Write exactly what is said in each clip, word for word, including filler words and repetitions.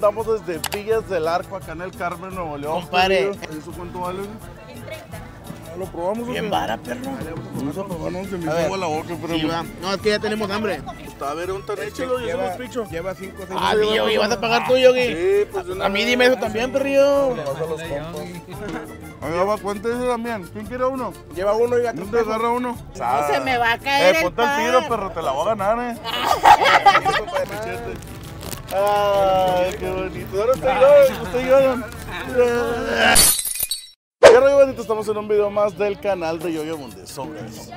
andamos desde Villas del Arco, acá en el Carmen, Nuevo León. Compadre. ¿Eso cuánto vale? En treinta. ¿Lo probamos? Bien vara, perro. Vamos a probar, no se me A ver. hizo la boca, pero... Sí, va. No, es que ya tenemos hambre. A ver, un tan échalo, yo se los picho. Lleva cinco o seis. Ah, sí, Yogi, vas a pagar tú, Yogi. Sí, pues de una A mí vez. dime eso también, perrillo. Vas a los compas. Ahí va, cuéntese también. ¿Quién quiere uno? Lleva uno y ¿No gato. te agarra uno? No se me va a caer Eh, el ponte el pan. tiro, perro, te la voy a ganar, eh. Ay, qué bonito. Ahora estoy yo, estoy yo. ¿Qué rollo, bonito? Estamos en un video más del canal de Yoyo Mundes. Sobre eso.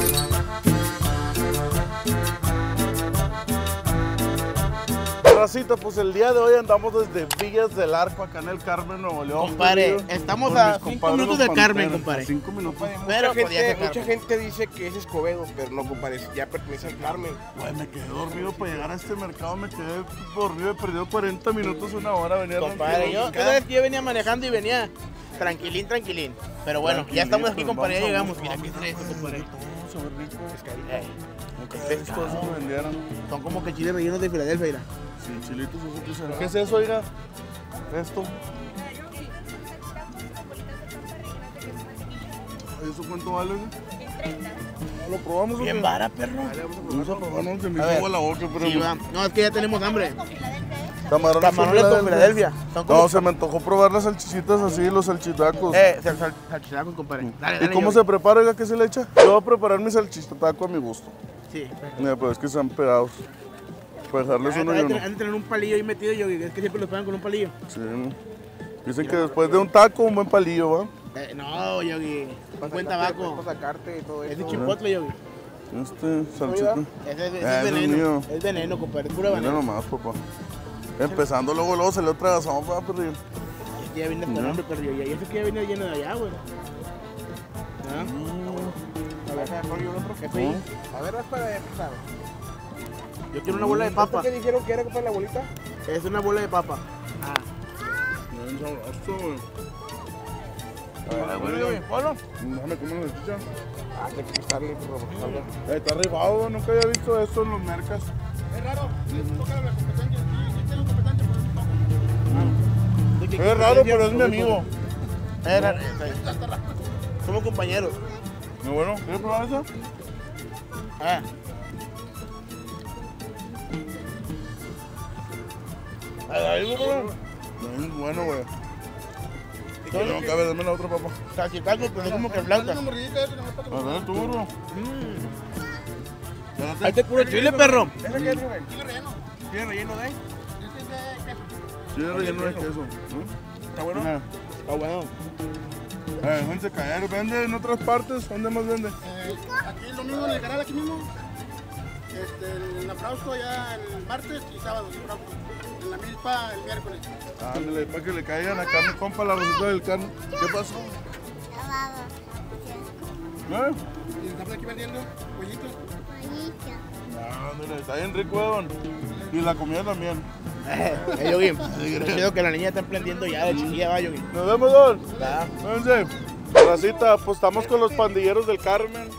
Racita, pues el día de hoy andamos desde Villas del Arco, acá en el Carmen, Nuevo León. Compadre, perdido, estamos con a mis cinco compadres minutos los del Carmen, Panteras. compadre. Cinco minutos. Pero Mucha podía gente, ser mucha Carmen. gente dice que es Escobedo, pero no, compadre, ya pertenece al Carmen. Güey, me quedé dormido para llegar a este mercado, me quedé dormido, he perdido cuarenta minutos, una hora, venía Compadre, yo, cada vez que yo venía manejando y venía tranquilín, tranquilín. Pero bueno, ya estamos aquí, compadre, ya llegamos. Mira, ¿qué trae esto, compadre? Eh, Estos esos me vendieron. Son como que chiles rellenos de Filadelfia, mira. Sí, chilitos, ¿eso qué será? ¿Qué es eso, oiga? Esto. ¿Eso cuánto vale? En treinta. ¿Lo probamos? Bien o qué? vara, perro. Vamos a probar, no se me A ver. hizo agua la boca, pero... Sí, va. No, es que ya tenemos hambre. Con Filadelfia, ¿eh? Camarones Camarones con Filadelfia. Son como... No, se me antojó probar las salchichitas así, los salchitacos. Eh, sal, sal, salchitacos, compadre. Dale, ¿Y dale. cómo Yogi. se prepara, oiga? ¿Qué se le echa? Yo voy a preparar mi salchichataco a mi gusto. Sí. Mira, pero es que están pegados. Para dejarles uno y Han uno. de tener un palillo ahí metido, Yogi. Es que siempre los pegan con un palillo. Sí. Dicen que después de un taco, un buen palillo, ¿va? Eh, no, Yogi. Un buen tabaco. Para sacarte y todo Es eso. de chipotle, Yogi. Este, salsita. Ese es, ese Ah, es ese es veneno. mío. Es veneno, compadre. Es pura Mira veneno. nomás, papá. Empezando luego, luego se le otra gasón, va, perrillo. Es que ya viene con Ya. hambre, perrillo. Y eso que ya viene lleno de allá, güey. ¿Ah? A ver, rollo, otro. ¿Qué fue? A ver, raspa de pasado. Yo quiero una bola de papa. ¿Qué dijeron que era, compadre, la bolita? Es una bola de papa. Ah. Bien sabroso, güey. Ah, bueno, Yogi. Bueno. Déjame comer una salchicha. Ah, que quitarle, por favor. Eh, Está arribado, nunca había visto esto en los mercas. Es raro, les toca la competencia. Sí, sí tengo competencia, pero no. Es raro, pero es mi amigo. Era, somos compañeros. Muy bueno. ¿Quieres probar eso? Ah. Ahí, ahí, güey. Es bueno, güey. No, no cabe, dame la otra, papá. Salchitacos, pero es como que blanca. Una mordidita, eso nomás para A ver, tú, burro. Ahí te puro chile, perro. ¿Ese qué es, güey? chile relleno. ¿Tiene relleno de ahí? Este es de queso. Sí, es relleno de queso. ¿no? ¿Está bueno? Mira, Está bueno. eh, déjense caer. ¿Vende en otras partes? ¿Dónde más vende? Eh, aquí lo mismo en el canal, aquí mismo. Este, en la Frausto ya el martes y sábado, en Frausto. En la Milpa el miércoles. Ándale, para que le caigan acá mi compa la rosita del carne. ¿Qué pasó? ¿Eh? Y estamos aquí vendiendo pollitos. Ándale, está bien rico, don. Y la comida también. Eh, Yogi. Es chido que la niña está emprendiendo ya de chiquilla, va, Yogi. Nos vemos, don. Va. Vénse. Racita, pues estamos con los pandilleros del Carmen.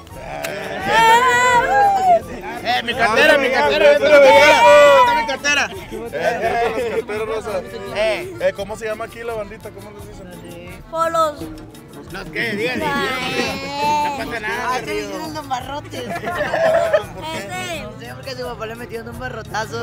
Eh, mi cartera, mi cartera, Ah, esta es mi cartera. Esta es mi cartera. Eh, con las carteras, Rosa. Eh, Eh, ¿cómo se llama aquí la bandita? ¿Cómo les dicen? Polos. no, ¿qué? Díganle. No pasa nada, Ah, estoy perrillo. diciendo unos barrotes. Ese. No sé por qué su papá le metió un barrotazo.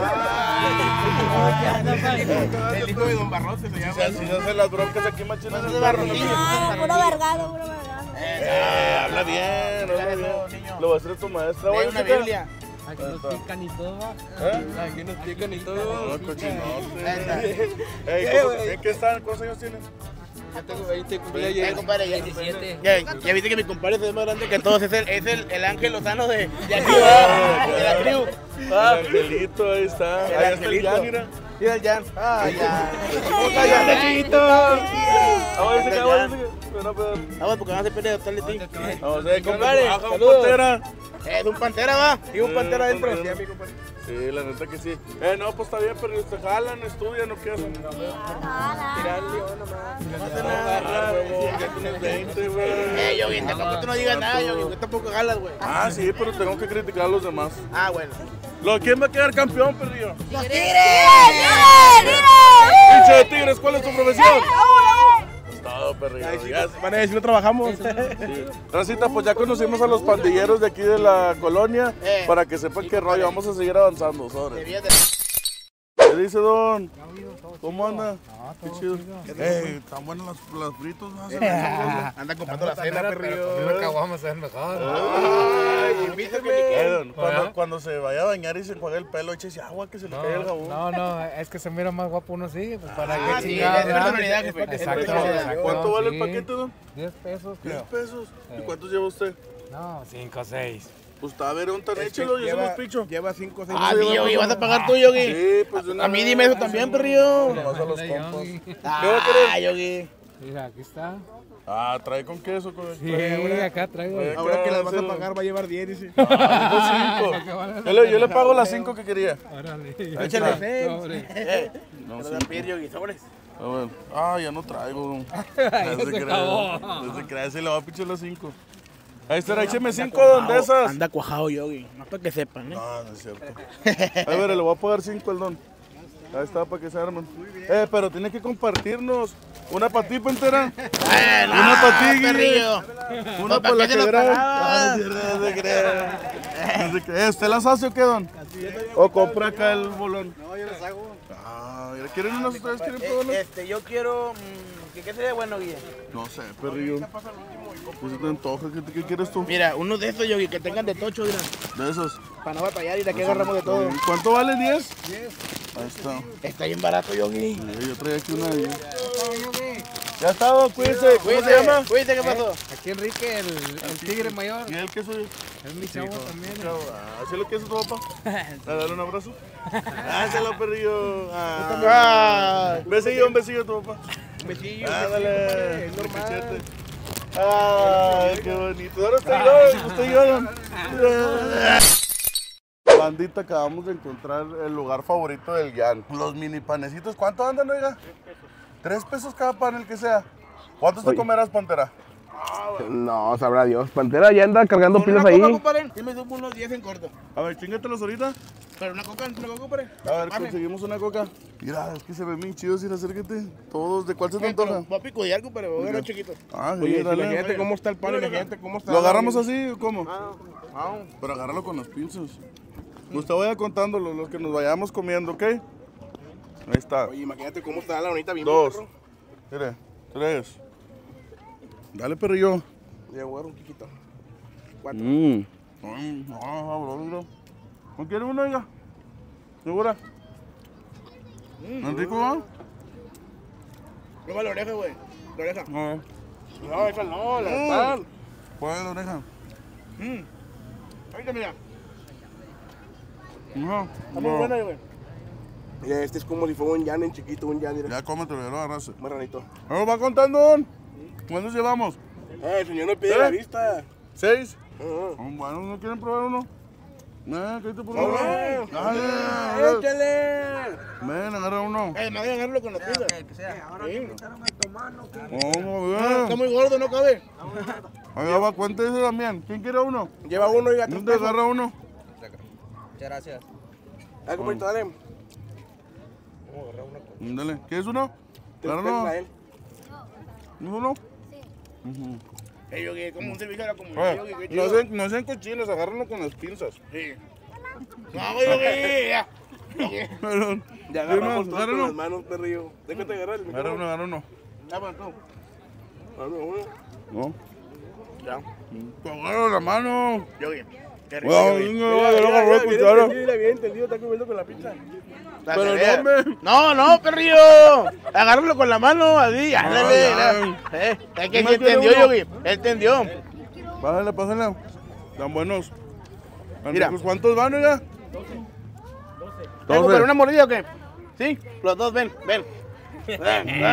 El hijo de Don Barrote se llama. Si así se hacen las broncas aquí, machinas. Eso es barrotillo. Ah, puro vergado, puro vergado. Eh, habla bien, habla bien. niño. Lo va a hacer tu maestra, Lee güey. una chica. Biblia. Aquí nos pican y todo, va. ¿Eh? Aquí nos pican y No, todo. cochinote. Ey, ¿cómo- ¿en qué están? ¿Cuántos años tienen? Ya tengo veinte, cumplí Eh, ayer. compadre, ya, diecisiete. ya, ya viste que mi compadre se ve más grande que todos. Es el, es el, el ángel lozano de, de aquí, va, de la tribu. El angelito, ahí está. El Ahí está el angelito. Jan, mira. Mira el Jan. Ah, ya. ¿Cómo está Jan, chiquito? Vamos a decir que vamos a decir que... Bueno, pero... Vamos, porque van a hacer pelea de tal de ti. Vamos a ver, Compadre, baja un saludos. pantera. Es un pantera, va. Y un pantera adentro. Sí, Sí, mi compadre. Sí, la neta que sí. Eh, no, pues está bien, pero se jalan, estudian, ¿o qué hacen? Tirarle o nomás. No hace nada. Huevón, ya tienes veinte, güey. Eh, Yogi, tampoco tú no digas nada, Yogi. Tú tampoco jalas, güey. Ah, sí, pero tengo que criticar a los demás. Ah, bueno. Lo, ¿Quién va a quedar campeón, perrillo? ¡Los tigres! ¡Tigre! ¡Tigre! Pancho de Tigres, ¿cuál es tu profesión? Es todo, perrillo. Ya, Van a decir, no trabajamos. sí. Racita, pues ya conocimos a los pandilleros de aquí de la colonia. Eh. Para que sepan qué rollo, vamos a seguir avanzando, sobre. Debías de- ¿Qué dice Don? ¿Cómo anda? Qué chido. Ey, están buenas las, las fritos, ¿no? Anda comprando la cena, perrillo. Una caguama se ve mejor. Ay, invítame. Eh, Don, cuando, cuando se vaya a bañar y se enjuague el pelo, échese agua que se le caiga el jabón. No, no, es que se mira más guapo uno así, pues para Ah, que sí, chingados, es ¿verdad? personalidad, jefe. Exacto, Es personalidad. exacto, ¿Cuánto vale el sí. paquete, Don? diez pesos, diez creo. pesos. ¿Y Eh. cuántos lleva usted? No, cinco o seis. Pues está a ver, un tan échelo, yo se los picho. Lleva cinco o seis. Ah, sí, Yogi, vas a pagar tú, Yogi. Sí, pues de una A mí vez. dime eso también, perrillo. Nomás a los Ándale, compas. Yogi. Ah, Yogi. Mira, aquí está. Ah, trae con queso, con Sí, acá traigo. Eh, Ahora que las vas a Cánselo. pagar va a llevar diez, dice. Ah, dijo cinco. Yo le, yo le pago las cinco que quería. Órale. Échale seis. Sobre. Eh, No, te sí. lo dan pedir, Yogi, sobres. A ver. Ah, ya no traigo. Ya No se se acabó. crea. No se crea, se le va a pichar las cinco. Ahí está, écheme cinco donde esas. Anda cuajado, Yogi. Más para que sepan, ¿eh? No, no es cierto. A ver, le voy a pagar cinco al don. Ahí está, para que se armen. Eh, pero tiene que compartirnos. Una para ti, Pantera. Eh, no, Una para ti, Guille. perrillo. Una ¿Para para la qué te lo que graba. pagabas? No, no se crea. No se crea. ¿Usted las hace o qué, don? O compra acá el bolón. No, yo las hago. Ah, mira, ¿quieren unas ustedes? ¿Quieren Eh, probarlas? Este, yo quiero. mm, ¿Qué qué sería bueno, Guille? No sé, perrillo. ¿Qué se te antoja? ¿Qué, qué quieres tú? Mira, uno de estos, Yogi, que tengan de tocho, mira. De esos. Para no batallar y de aquí agarramos de todo. ¿Cuánto vale? ¿diez? Ahí está. Está bien barato, Yogi. Mira, yo traía aquí una de diez. Ya está, don, cuídense. ¿Cómo se llama? Cuídate, ¿qué pasó? Aquí Enrique, el, el tigre mayor. ¿Y él qué soy? Es mi chavo también. Ah, ¿sí lo que es tu papá? ¿A darle un abrazo? Dáselo, perrillo. Ah. Ah, Un besillo, un besillo a tu papá. un besillo. Ándale, el cachete. Ay, qué bonito. Ahora estoy yo, estoy yo, don. Bandita, acabamos de encontrar el lugar favorito del Jan. Los mini panecitos, ¿cuánto andan, oiga? Tres pesos cada pan, el que sea. ¿Cuántos te comerás, Pantera? No, sabrá Dios. Pantera ya anda cargando Con pilas una ahí. coca, compadre. Yo me subo unos diez en corto. A ver, chingatelos ahorita. Pero una coca, una coca, compadre. A ver, Vale. conseguimos una coca. Mira, es que se ven bien chidos, ir acércate. Todos, ¿de cuál se te antoja? Voy a picodear, compadre, voy a ver chiquito. Ah, sí, Oye, si dale. imagínate cómo está el pan, imagínate cómo está. ¿Lo agarramos así o cómo? Ah, Pero agárralo con los pinzos. Usted vaya contándolo, los que nos vayamos comiendo, ¿ok? Ahí está. Oye, imagínate cómo está la bonita bien. Dos. perro. Mire, tres. Dale, perrillo. Ya voy a dar un chiquito. Cuatro. Mmm. Ay, no, sabroso. ¿No quiere uno, oiga? ¿Segura? ¿No rico, va? prueba la oreja, güey. La oreja. No. No, esa no, la Mm. pan. ¿Cuál es la oreja? Mm. Ahorita, mira. No. Está muy buena, güey. Mira, este es como si fuera un yan en chiquito, un yan, mira. Ya cómetelo, ya lo agarraste. Marranito. ¿Nos va contando, don? ¿Cuántos llevamos? Eh, el señor no pide ¿Eh? la vista. ¿Seis? Ajá. Oh, bueno, ¿no quieren probar uno? Eh, ¿qué te por No, uno? no. Dale, dale. ¡Échale! Ven, agarra uno. Eh, me voy a agarrarlo con la pizza. ¿Cómo, Está bien? muy gordo, no cabe. Ahí va, cuéntese también. ¿Quién quiere uno? Lleva uno y gato. ¿No te agarra uno? Muchas gracias. Ah, compadrito, dale. Dale. ¿Quieres uno? Te Agarra espera uno. a él. ¿No uno? Ujú. Eh, Yogi, como un servicio a la comunidad, Eh, Yogi. qué no chido. sean, no sean cochinos, agárrenlo con las pinzas. Sí. No, güey, Yogi, ya. Perdón. Ya ¿Qué agarramos más? todos Agarra con las uno. manos, perrillo. Déjate agarrar. el Agarra uno, micrófono. agarra uno. Ya, pues, tú. Agarra uno. No. Ya. Agarra la mano. Yogi. Qué rico, Wow, Yogi. venga, Mira, ya lo mira, agarró de mira, cuchara. bien entendido, bien entendido, está comiendo con la pizza. Para Pero que vea. no, hombre. No, no, perrillo. Agárralo con la mano, así, ándale. Ay, Eh, es que ¿Qué sí más quiere entendió, uno? Yogi. Él entendió. Pásale, pásale. Están buenos. Están Mira. ricos. ¿Cuántos van, oiga? ¿Tengo para una mordida o qué? Sí, los dos, ven, ven. Ven, ven.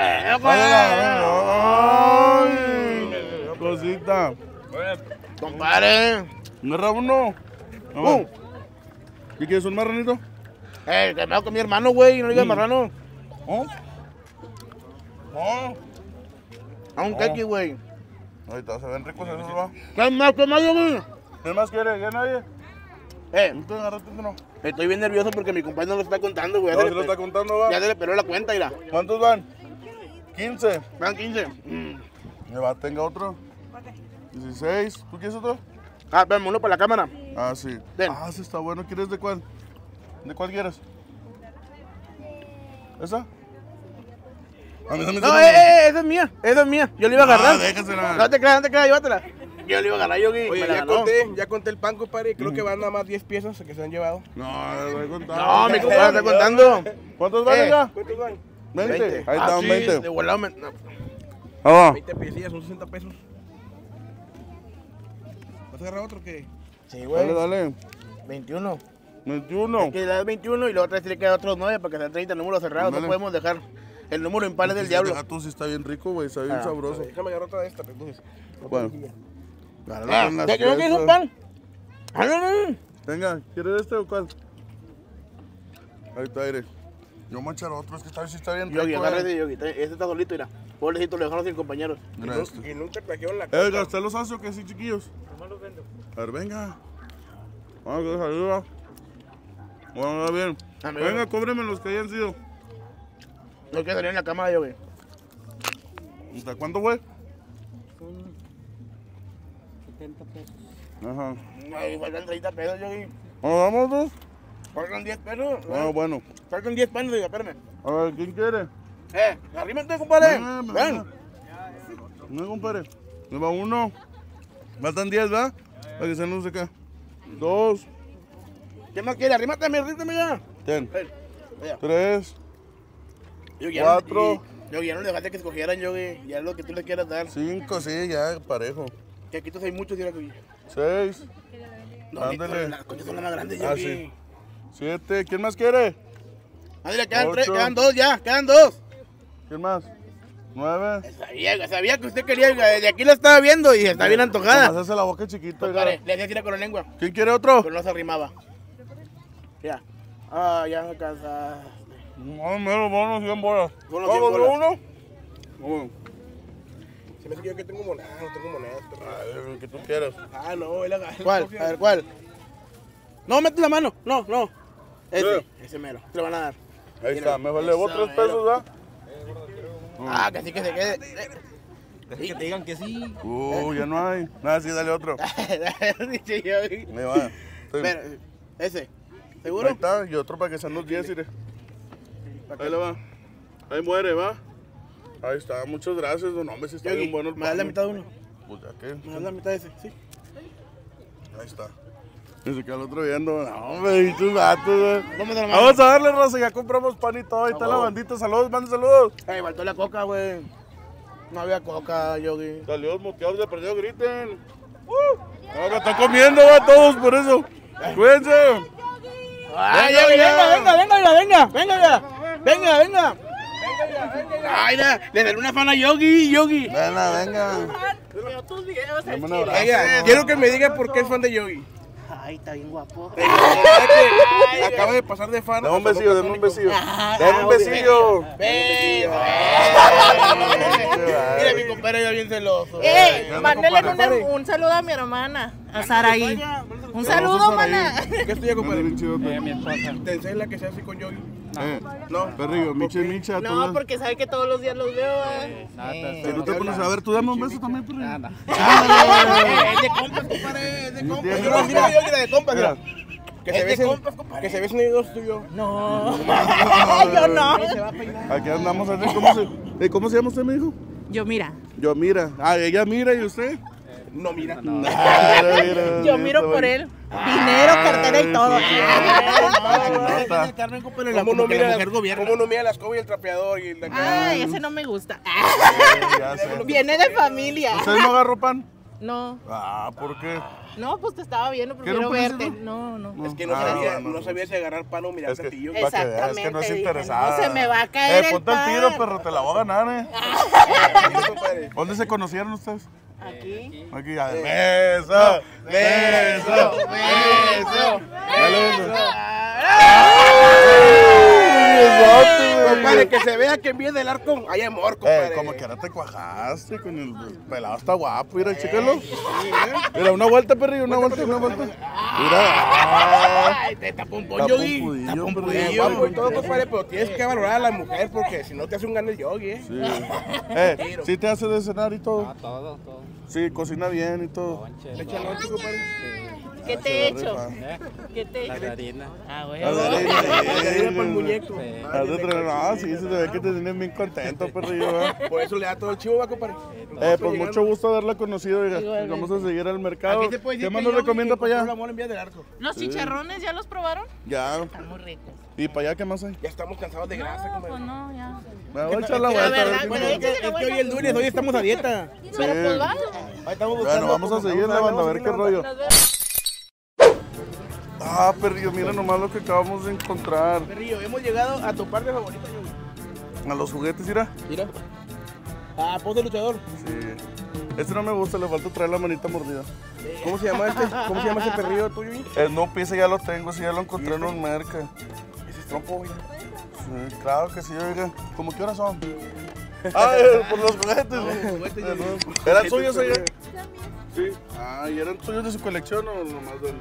Ay, cosita. Compadre. Agarra uno. A Uh, ver. ¿Y quieres un marranito? eh, que me hago con mi hermano, güey, no digas marrano. ¿Oh? ¿Oh? A un Oh. keki, güey. Ahí está, se ven ricos esos, va. ¿Qué más, qué más, Yogi? ¿Qué más quiere? ¿Ya nadie? Eh, ¿Usted agarraste uno? Estoy bien nervioso porque mi compadre no lo está contando, güey. No, Ya se se lo le- está contando, va. Ya se le peló la cuenta, mira. ¿Cuántos van? quince. Van quince. Mm. Me va, tenga otro. dieciséis. ¿Tú quieres otro? Ah, espérame, uno para la cámara. Ah, sí. Ten. Ah, sí está bueno. ¿Quieres de cuál? ¿De cuál quieres? ¿Esa? A mí también No, se eh, me- eh, esa es mía. Esa es mía. Yo le iba a agarrar. Ah, déjasela. No te creas, no te creas, llévatela. Yo le iba a agarrar, Yogi. Oye, me la ya ganó. conté, ya conté el pan, compadre. Creo que van nada más diez piezas que se han llevado. No, voy a contar. No, mi compadre está contando. ¿Cuántos van Eh. ya? ¿Cuántos van? veinte. veinte. Ahí Ah, están, sí, veinte. de volado me- no. Ah, veinte piecillas, son sesenta pesos. ¿Vas a agarrar otro que? Sí, dale, güey. dale. veintiuno. veintiuno. Hay que le das veintiuno y la otra sí le queda otros nueve para que sean treinta números cerrados. Ándale. No podemos dejar el número impar es del diablo. Este gato sí está bien rico, güey. Está bien Ah, sabroso. Déjame agarrar otra de estas, entonces. Bueno. Ah, ¿de qué no quieres un pan? Ah, no, no, no. Venga, ¿quieres este o cuál? Ahí está, aire. Yo voy a echar otro, es que esta vez sí está bien rico. Yogi, agarra eh. ese Yogi. Este está solito, mira. Pobrecito, lo dejaron sin compañeros. Gracias. Y nunca trajeron la Eh, coca. ¿gasté los hace o qué sí, chiquillos? A ver, venga. Vamos, que saluda. Bueno, va bien. Amigo. Venga, cóbreme los que hayan sido. No quiero salir en la cámara, Yogi. ¿Hasta cuánto fue? setenta pesos. Ajá. Ay, faltan treinta pesos, Yogi. ¿Nos vamos dos? Faltan diez pesos. Ah, bueno. Faltan diez panes, diga, espérame. A ver, ¿quién quiere? Eh, arrímate, compadre. Venga, Ven. venga. No, compadre. Me va uno. Faltan diez, ¿verdad? Para que se no sé qué. Dos. ¿Qué más quiere? Arrímate, arrímate ya. Ten. Ven. Vaya. Tres. Yogi, ya Cuatro. no- y- Yogi, ya no le dejaste que escogieran, Yogi. Ya es lo que tú le quieras dar. Cinco, sí, ya, parejo. Que aquí todos hay muchos, mira, Yogi. Seis. No, Ándale. ni- las coches son las más grandes, Ah, Yogi. sí. Siete. ¿Quién más quiere? Ándale, quedan Ocho. tres, quedan dos ya, quedan dos. ¿Quién más? Nueve. Sabía, sabía que usted quería, desde aquí lo estaba viendo y está bien antojada. Nomás hace la boca chiquita. Compadre, oiga. le hacía tirar con la lengua, ¿Quién quiere otro? pero no se arrimaba. Ya. Ah, ya me cansa. No, menos bonos, cien bolas. Son los cien ¿Vamos, bolas. uno? Bueno, Se me hace que yo que tengo monedas, no tengo monedas. pero- a ver, el que tú quieras. Ah, no, él agarra. ¿Cuál? A ver, ¿cuál? No, mete la mano. No, no. Ese, Sí. ese mero. Te lo van a dar. Ahí Mira, está, me vale vos eso, tres pesos, ¿verdad? Ah, que sí que se quede. Que te digan que sí. Uh, ya no hay. Nada, sí, dale otro. Dice yo. Ahí va. Sí. Pero, ese. Ahí ¿Seguro? está, y otro para que sean los diez, mire. Ahí le va. Ahí muere, va. Ahí está, muchas gracias, don hombre, si está Yogi, bien bueno el me das la pan. mitad de uno. Pues ya que, Me das la mitad de ese, sí. ahí está. Y se queda el otro viendo. No, hombre, y tus gatos, güey. Vamos a la mano. Vamos a darle, Rosa, ya compramos pan y todo. Ahí está la bandita, saludos, manden saludos. Ay, faltó la coca, güey. No había coca, Yogi. Saludos moteados de perdido, griten. Uh, ahora están comiendo, va, todos, por eso. Cuídense. Ay, Venga, Yogi, ya. venga, venga, venga, venga, venga ya. Venga, venga. Ay, la- le daré una fan a Yogi, Yogi. Venga, venga. Veo tus videos. Dame un al abrazo. Oiga, quiero que me diga por qué es fan de Yogi. Ay, está bien guapo. Acaba de pasar de fan. Dame un a besillo, dame un besillo. Dame un Ah, besillo. Ven, Mira, mi compadre ya bien celoso. Eh, Anda, mándale compadre. un, un saludo a mi hermana, a Saraí. Un saludo, Saraí. mana. ¿Qué estudia, Anda compadre? bien chido, Eh, mi esposa. Te enseña la que se hace con Yogi. Eh, no, perrillo, micha, micha. No, tú- porque sabe que todos los días los veo. ¿eh? Nada, Si tú te pones a ver, tú dame un beso también, perrillo. nada. Es de compas, compadre, es de No compas. tiene Mira, mira, Yogi, la de compas, mira. Que Es se de besen, compas, compadre. que se besen ellos tuyo. No, yo no. Aquí andamos así, ¿cómo se, eh, ¿cómo se llama usted, me dijo? Yo mira, Yo mira. Ah, ella mira, ¿y usted? No, mira. Ah, mira, mira, yo miro está por bien. él. Dinero, cartera y todo. Ah, Carmen, compadre, la ¿Cómo no como que la mira, mujer gobierna. cómo no mira la escoba y el trapeador y la Ay, ese no me gusta. Sí, ya sé. Viene de familia. ¿Usted no agarró pan? No, Ah, ¿por qué? no, pues te estaba viendo, ¿Quiere prefiero un verte. pedacito? No, no. Es que no Ah, sabía, bueno, no pues. sabía si agarrar pan o mirar Es que, platillo. para que veas, es que no es Exactamente, dije, interesada. no se me va a caer Eh, el ponte el pan. tiro, perro, te la voy a ganar, eh. compadre. ¿Dónde se conocieron ustedes? Aquí. Aquí, a ver. Beso, beso, beso. Dale beso. Compadre, que se vea que en vez del arco hay amor, Eh, compadre. como que ahora te cuajaste con el pelado, está guapo, mira, chécalo. Mira, una vuelta, perrillo, una vuelta, una vuelta. Mira. Ay, te tapó un Está pollo, Yogi. pompudillo, Está pero pompudillo. Guapo y todo, compadre, pero tienes que valorar a la mujer porque si no te hace un gane el yogi, ¿eh? Sí. Eh, ¿sí te hace de cenar y todo? Ah, todo, todo. Sí, cocina bien y todo. Ponche, Le echa noche, compadre. ¿Qué te he hecho? ¿eh? ¿Qué te he La hecho? harina. Ah, A bueno. ver, Le echa para el muñeco. Sí. Has de traer- No, sí, se te ve que te tienes bien contento, perrillo, ¿verdad? Por eso le da todo el chivo, va, compadre. Eh, pues mucho gusto haberla conocido, oiga. Vamos a seguir al mercado. Aquí se puede ¿Qué decir más que nos Yogi recomienda para La allá? mole en Vía del Arco. ¿Los chicharrones ya los probaron? Ya. Están muy ricos. ¿Y para allá qué más hay? Ya estamos cansados de grasa, No, compadre. pues no, ya. Me voy a echar la La vuelta. a ver verdad, qué bueno, me- es que, es que hoy es lunes, hoy estamos a dieta. Pero pues vale. Ahí estamos buscando. Bueno, vamos a seguir la banda, a ver qué rollo. Nos vemos. Ah, perrillo, mira nomás lo que acabamos de encontrar. Perrillo, hemos llegado a tu parte favorita, Yogi. A los juguetes, mira. Mira. Ah, pose luchador. Sí. Este no me gusta, le falta traer la manita mordida. ¿Cómo se llama este? ¿Cómo se llama ese perrillo tuyo, Yogi? El no ese ya lo tengo, ese ya lo encontré en un merca. Ese es trompo, mira. Sí, claro que sí, oiga. ¿Cómo qué horas son? Ah, eh, por los juguetes. juguetes, Eh, Yogi. no. ¿Eran suyos, oiga? Sí. Ah, ¿y eran suyos de su colección o nomás vende?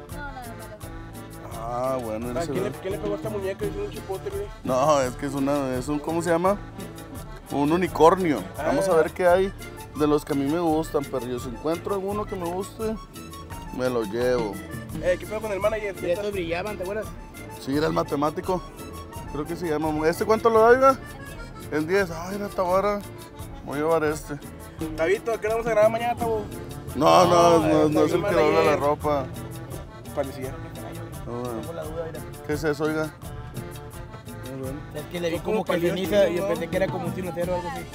Ah, bueno, Ah, ese ¿Quién le, ve. quién le pegó a esta muñeca? Es un chipote, mire. No, es que es una, es un, ¿cómo se llama? Un unicornio. Vamos a ver qué hay de los que a mí me gustan, perrillo. Si encuentro alguno que me guste, me lo llevo. Eh, ¿qué pedo con el manager? Y estos brillaban, ¿te acuerdas? Sí, era el matemático. Creo que se llama. ¿Este cuánto lo da, oiga? En diez. Ay, la tabara. Voy a llevar este. Tabito, ¿qué le vamos a grabar mañana, Tabo? No, no, no, eh, no es el que manager. dobla la ropa. Parecía. No, bueno. Tengo la duda, mira. ¿Qué es eso, oiga? Es que le vi Son como como que palillos ceniza y chinos, yo ¿no? pensé que era como un tinotero o algo así.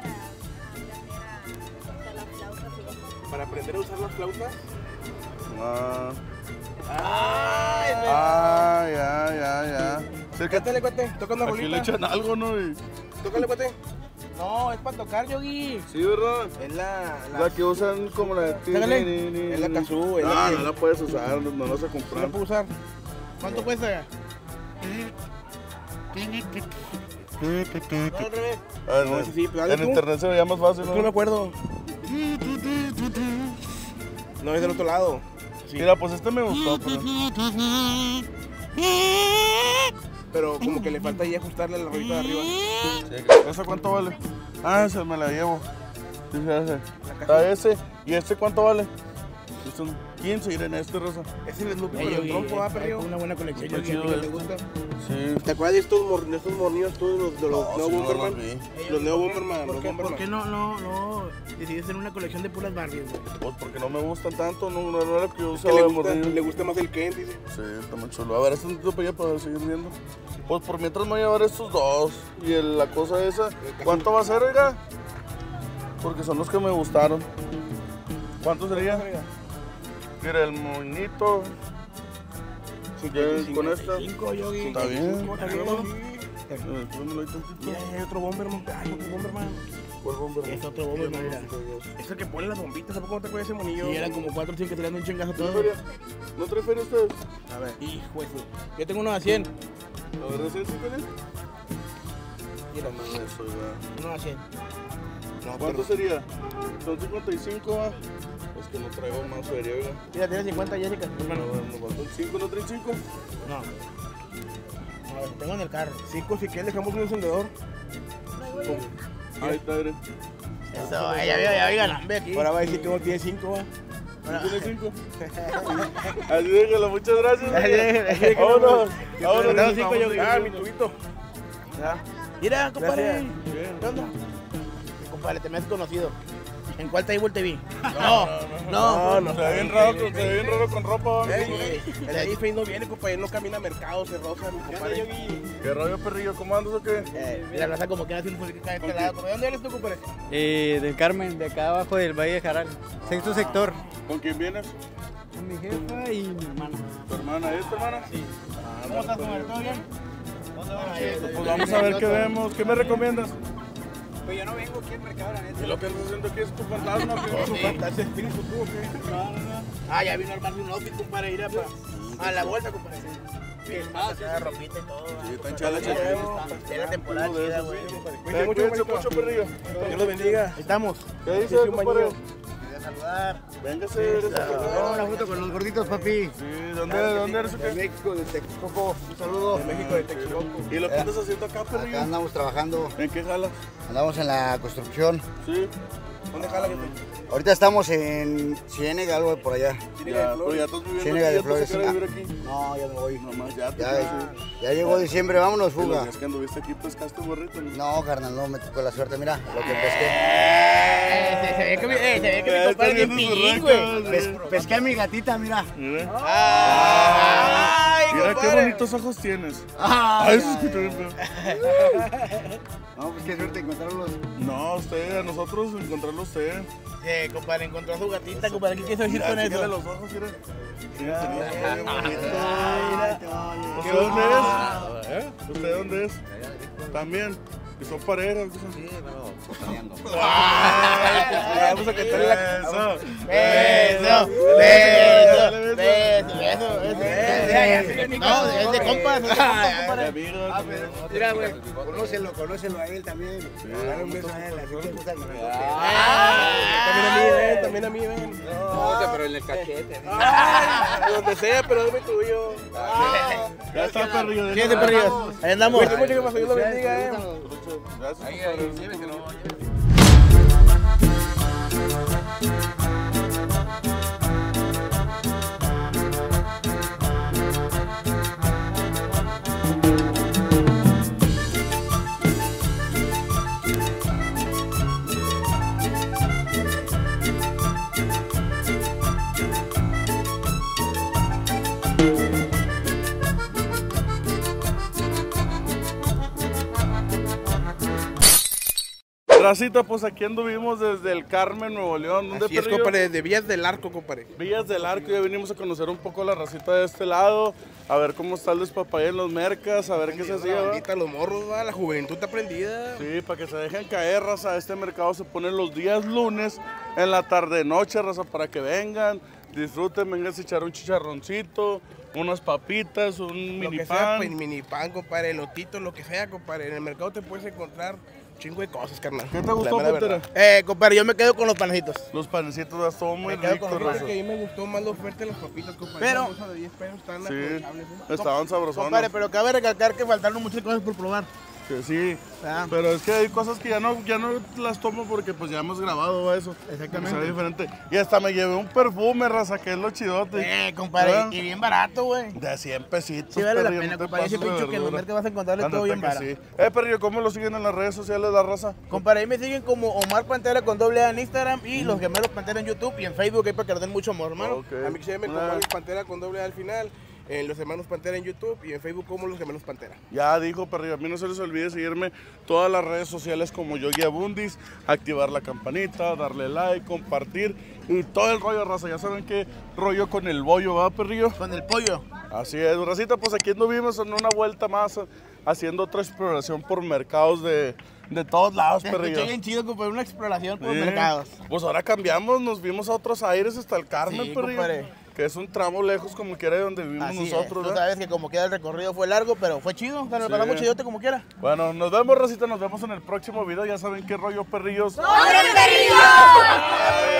Para aprender a usar las flautas. Ah, ¡Ay! ah ya, ya, ya. Sí, que Cántale, cuate. Toca una aquí le rolita. echan algo, ¿no? Y- Tócale, cuate. No, es para tocar, Yogi. Sí, ¿verdad? Es la... La que usan como la de... Sácale. Es la kazoo, es la No, que- no la puedes usar, no, no la vas a ¿Sí comprar. la puedo usar? ¿Cuánto cuesta? No, al revés. Ah, No, en- ese sí, pues, dale en tú. internet se veía más fácil, Es que no me ¿no? acuerdo. No, es del otro lado. Sí. Mira, pues este me gustó, pero... Pero como que le falta ahí ajustarle la rolita de arriba. ¿Esa cuánto vale? Ah, esa me la llevo. Sí, sí, ese. Está ese. ¿Y este cuánto vale? Este son quince, miren este, Rosa. Ese es el Lupe Eh, con el Yogi, trompo, ¿va, es perrillo? una buena colección, Está Yogi. chido ¿A ti qué te este. gusta? Sí. ¿Te acuerdas de estos, mor de estos mornillos todos los de los No, Neo sí, no los Bomberman? vi. Los Neo Bomberman, ¿Por los qué, ¿Por Bomberman. qué no, no, no decidiste hacer una colección de puras Barbies, güey? Pues porque no me gustan tanto, no, no, no era lo que yo Es que usaba le de gusta, morrillo. le gusta más el Ken, dice. Sí, está muy chulo. A ver, este un para allá para seguir viendo. Pues por mientras me voy a llevar estos dos. Y el- la cosa esa, ¿cuánto va a ser, oiga? Porque son los que me gustaron. ¿Cuánto sería? Mira, el moñito. Ya, con esta. Cinco, Yogi. Está bien. Está bien. Eh, pónmelo ahí tantito. Mira, hay otro Bomberman. Ay, otro Bomberman. ¿Cuál Bomberman? Es otro Bomberman, mira. Es el que pone las bombitas, ¿a poco no te acuerdas de ese monillo? Y eran como cuatro o cinco que te dan un chingazo ¿No todo. trae feria? ¿No trae feria ustedes? A ver. Hijo de su- Yo tengo uno a cien. A ver, ¿recién sí tienen? Mira, No, eso, oiga. uno a cien. No, ¿Cuánto pero sería? Son cincuenta y cinco, ¿va? Es que no traigo más feria, oiga. Mira, tiene cincuenta, Jessica. Hermano. No, nos faltan cinco, ¿no traen cinco? No. A ver, tengo en el carro. cinco si quieres dejamos un encendedor. Ahí está, mire. Eso, ya vi, ya vi galambe aquí. Ahora va a decir que no tiene cinco, va. Ahora- ¿Tiene cinco? Así déjalo, muchas gracias. Así déjalo, así oiga. déjalo. Vámonos. Vámonos. Tengo cinco, yo- Ah, mi tubito. Mira, compadre. Gracias. ¿Qué onda? Compadre, te me has conocido. ¿En cuál table te vi? No, no, no, Se ve bien raro, con- se ve bien raro con ropa. ¿va? Ey, el Ajife no viene, compadre, no camina a mercado, se roza, mi compadre. ¿Qué rollo, perrillo? ¿Cómo andas o qué? Eh, mira, raza como que hace un música de este lado. ¿De dónde eres tú, compadre? Eh, del Carmen, de acá abajo del Valle de Jaral. Sexto sector. ¿Con quién vienes? Con mi jefa y mi hermana. ¿Tu hermana? ¿Es tu hermana? Sí. ¿Cómo estás, compadre? ¿Todo bien? ¿Dónde vas? Pues vamos a ver qué vemos. ¿Qué me recomiendas? Pues yo no vengo aquí al mercado, la neta. ¿Y lo que estás haciendo aquí es tu fantasma? ¿Qué? Sí. ¿Ese espíritu tú o qué? Ah, ya vino a armarse un outfit, compadre. Ir a, pa- a la vuelta, compadre. Sí, ah, sí, ropita y todo. Sí, está en compadre. chala, Es la temporada Uno de chida, esos, güey. sí. Cuídate Eh, mucho, Cuídense manito. mucho, perrillo. Dios los bendiga. Ahí estamos. ¿Qué dice, Sí, sí, un compadre? bañito. Voy a saludar. Véngase, véngase. Una foto con los gorditos, papi. Sí, ¿dónde, ¿dónde eres? De México, de Texcoco. Un saludo. De México, de Texcoco. ¿Y lo que andas haciendo acá, perrillo? Acá andamos trabajando. ¿En qué jalas? Andamos en la construcción. Sí. ¿Dónde jala que Ahorita estamos en Ciénega, algo por allá. Ya, pero ya estás viviendo Ciénega aquí, de ya te Flores. sacaron a vivir aquí. No, ya me voy. Nomás ya te Ya, fuiste. ya llegó diciembre, vámonos, Y los fuga. días que anduviste aquí pescaste borrito, ¿no? No, carnal, no me tocó la suerte. Mira lo que pesqué. Eh, se ve que mi, eh, se ve que mi compadre es bien pillín, güey. Pes- pesqué a mi gatita, mira. Mira. Ay, Mira qué compadre. bonitos ojos tienes. Ay, Ay, eso escuchó bien feo. No, pues qué suerte encontrarlos. No, usted, a nosotros encontrarlo usted. Eh, compadre, encontró a su gatita, compadre. ¿Qué quiso decir Mira, con fíjale eso? los ojos, mira. Mira, tenía bien bonito. Ay, ¿Usted dónde es? ¿Usted dónde es? También. ¿Y son parejas? Sí, Vamos a cantarle la... Eso. Beso, beso, beso, beso, beso. No, es de compas, es de compas, compadre. Amigos, amigos. Mira, güey, conócelo, conócelo a él también. Dale un beso a él, así te gusta el También a mí, ven, también a mí, ven. No, pero en el cachete. Ay, donde sea, pero dame tuyo. Ya está, perrillo. Fíjate, perrillos. Ahí andamos. Cuídate mucho, que pasó, Dios lo bendiga, eh. Gracias, compadre. Racita, pues aquí anduvimos desde el Carmen, Nuevo León. ¿Dónde, Así es, perrillo? compadre, de Villas del Arco, compadre. Villas del Arco, ya venimos a conocer un poco la racita de este lado, a ver cómo está el despapalle en los mercas, a ver qué se hacía. ¿va? Ahorita los morros, va, la juventud está prendida. Sí, para que se dejen caer, raza. Este mercado se pone los días lunes, en la tarde-noche, raza, para que vengan, disfruten, vengan a echar un chicharroncito, unas papitas, un Lo mini que sea, pan. pues, mini pan, compadre, elotitos, lo que sea, compadre. En el mercado te puedes encontrar un chingo de cosas, carnal. ¿Qué te gustó, La mera Pantera? verdad. Eh, compadre, yo me quedo con los panecitos. Los panecitos son muy Me quedo ricos, con los raza. que a mí me gustó más la oferta de las papitas, compadre. Pero- Esa bolsa de diez pesos están Sí, aprovechables, ¿eh? estaban sabrosones. Compadre, pero cabe recalcar que faltaron muchas cosas por probar. Que sí, Ah. pero es que hay cosas que ya no, ya no las tomo porque pues ya hemos grabado ¿va? Eso. Exactamente. O sea, diferente. Y hasta me llevé un perfume, raza, que es lo chidote. Eh, compadre, ¿Ah? y bien barato, güey. De cien pesitos. Sí vale la perrillo, pena, no te compadre. Ese pases de pincho que en los verdura. mercados vas a encontrarle La todo neta bien que barato. sí. Eh, perrillo, ¿cómo lo siguen en las redes sociales la raza? Compadre, ahí me siguen como Omar Pantera con doble A en Instagram y Los Gemelos Pantera en YouTube y en Facebook, ahí para que nos den mucho amor, hermano. Ok. A mí se me como Una- Alex Pantera con doble A al final. En Los Hermanos Pantera en YouTube y en Facebook como Los Gemelos Pantera. Ya dijo, perrillo, a mí no se les olvide seguirme todas las redes sociales como Yogi Abundis, activar la campanita, darle like, compartir y todo el rollo, raza. Ya saben qué rollo con el bollo, ¿va, perrillo? Con el pollo. Así es, racita, pues aquí anduvimos en una vuelta más haciendo otra exploración por mercados de, de todos lados, Te escuché perrillo. bien chido, compadre, una exploración por Sí. mercados. Pues ahora cambiamos, nos vimos a otros aires hasta el Carmen, Sí, perrillo. compadre. Que es un tramo lejos como quiera de donde vivimos Así nosotros, es. Tú ¿verdad? sabes que como quiera el recorrido fue largo, pero fue chido. Pero Sí. nos pasamos chidote como quiera. Bueno, nos vemos, racita, nos vemos en el próximo video. Ya saben qué rollo, perrillos. ¡Hombre, perrillo!